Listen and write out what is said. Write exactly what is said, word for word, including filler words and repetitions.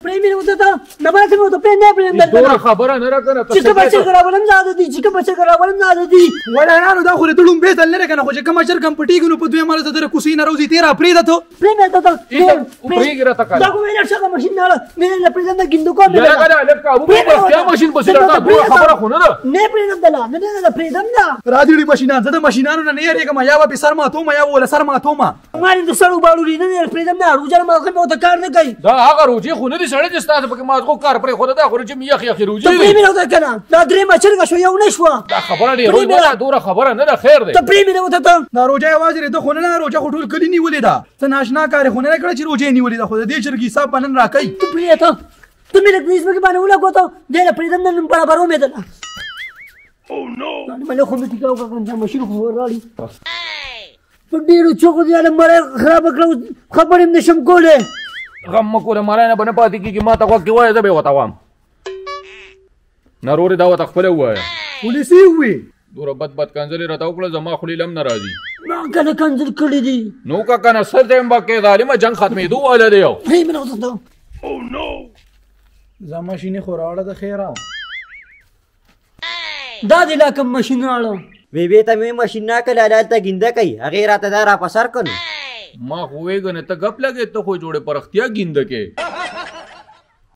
پرې مې وته ته نه باندې مو ته پرې نه پرې نه دوره خبره نه راکنه چې کوم چې راولم زاده دي چې کوم چې راولم زاده دي ولا نه دا خو ته ډوم به تل نه کنه خو چې کوم شر کم پټیګ نو په دوی مال ته در کوسي نه روزي تیرا پرې ده ته پرې مې ته ته پرې ګره تا دا کومه نه څنګه ماشين نه مې نه پرې نه ګیندو کوم نه نه نه لکه ابو بس بیا ماشين بس راته خبره خو نه ده نه پرې نه دلا نه نه پرې دم نه راځي ماشينان زده ماشينانو نه نه یې کوم یا به سر ما ته ما یا ولا سر ما ته ما ما د سړو باړو نه پرې دم نه روزه ما خو ته کار نه کوي دا هغه روزي خو نه دي سړی چې ستاسو پکې مازغو کار پرې خو دا خو چې مې یخ یخ روزي ته پرې مې نه کنه دا درې مچرګه شو یو نه شو دا خبره دی روزي نه دوره خبره نه ده خیر دی ته پرې مې نه وته ته دا روزه आवाज لري ته خو نه روزه خو ټول کلی نیولې ده ته ناشنا کار خو نه کړی چې روزه نیولې ده خو دې چرګي حساب باندې راکې ته پرې ته ته مې رکھنیس مې باندې ولا کوته دې پرې دم نه برابر مې ده او نو مله خو مې ټیکاو کنه ماشين خو ورالي په ډیرو چوکو دی له مړ خراب کړو خبرې نشم کوله غم مکو له مړ نه بنه پاتې کیږي ما ته خو کې وای زه به وتا وام ناروري دا وته خپل وای پولیسي وي دوره بد بد کنځلې راته وکړه زما خولي لم ناراضي ما کنه کنځل کړی دي نو کا کنه سر دې مبکه ظالمه جنگ ختمې دوه ولا دی یو هی مې نو ته او نو زما شینه خو راړه د خیره دا د لا کوم ماشين راړو وی وی ته مې ماشين نه کله لالته ګینده کوي هغه راته دا را پسر کنه ما خو وېګنه ته غپ لګې ته خو جوړه پرختیا ګینده کې